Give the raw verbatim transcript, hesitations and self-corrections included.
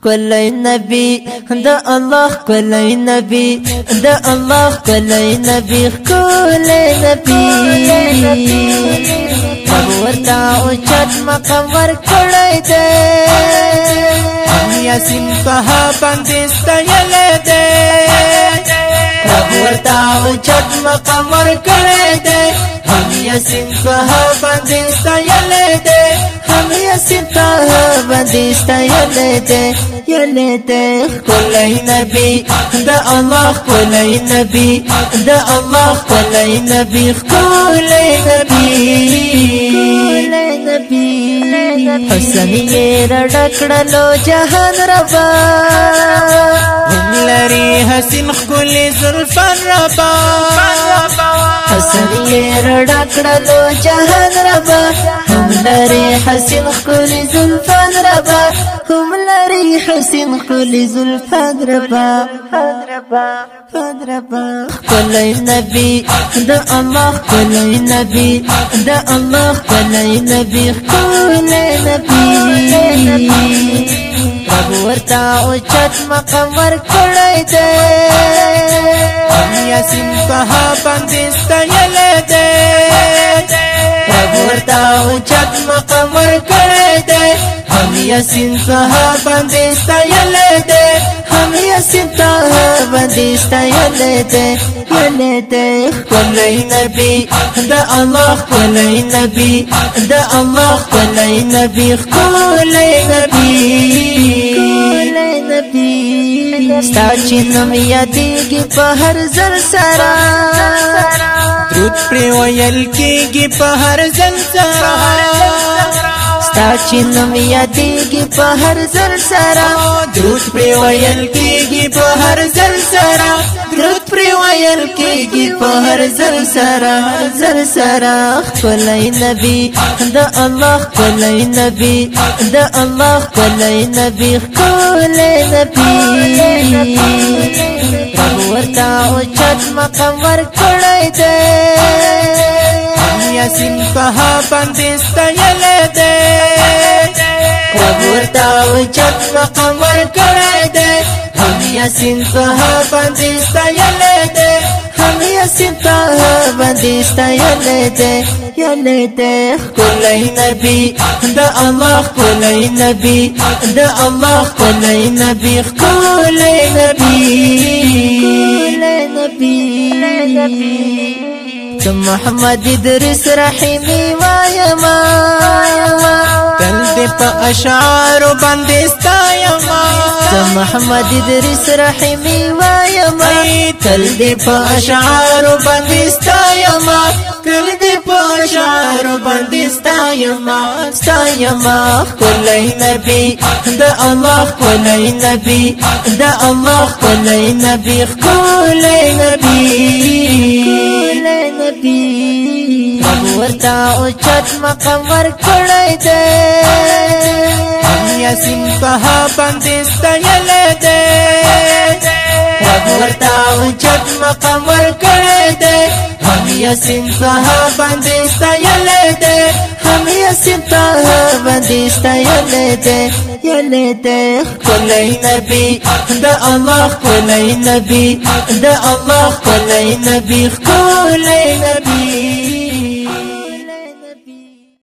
خkuley نبی دا الله خkuley نبی دا الله خkuley نبی خkuley نبی ورتا او چت مقام ور کړی دے یاسین په باندې ستایل دے ورتا او چت مقام ور کړی دے یاسین په باندې ستایل دے یاسین په باندې ستایل دے یله دے خkuley نبی دا الله خkuley نبی دا الله خkuley نبی خkuley نبی حسن یہ رڑکڑلو جہان ربا هم لري حسین خkuley زلفان ربا حسن یہ رڑکڑلو جہان ربا هم لري حسین خkuley زلفان ربا هم لري حسین خkuley زلفان ربا خkuley نبی دا الله خkuley نبی دا الله خkuley نبی خkuley نبی رب ورتا او چت مقام ور کړی دے یاسین په باندې ستایل دے رب ورتا او چت مقام ور کړی دے یاسین په باندې ستایل دے یاسین په باندې ستایل دے یله دے خkuley نبی دا الله خkuley نبی دا الله خkuley نبی خkuley نبی ستا چې نوم یادېږي په هر ځل سره درود پرې ویل کېږي په هر ځل سره ستا چې نوم یادېږي په هر ځل سره درود پرې ویل کېږي په هر ځل سره درود پرې ویل کېږي په هر ځل سره ځل سره خkuley نبی دا الله خkuley نبی دا الله خkuley نبی خkuley نبی رب ورتا او چت مقام ور کړی دے یاسین په باندې ستایل دے رب ورتا او چت مقام ور کړی دے یاسین په باندې ستایل دے یاسین په باندې ستایل دے یله دے خkuley نبی دا الله خkuley نبی دا الله خkuley نبی خkuley نبی تو محمد ادریس رحیمی وایما تل دې په اشعار باندې ستایما تو محمد ادریس رحیمی وایما تل دې په اشعار باندې ستایما تل دې په اشعار باندې ستایما ستایما خkuley نبی دا الله خkuley نبی دا الله خkuley نبی خkuley نبی رب ورتا او چت مقام ور کړی دے یاسین په باندې ستایل دے رب ورتا او چت مقام ور کړی دے یاسین په باندې ستایل دے یاسین په باندې ستایل دے یله دے خkuley نبی دا الله خkuley نبی دا الله خkuley نبی خkuley نبی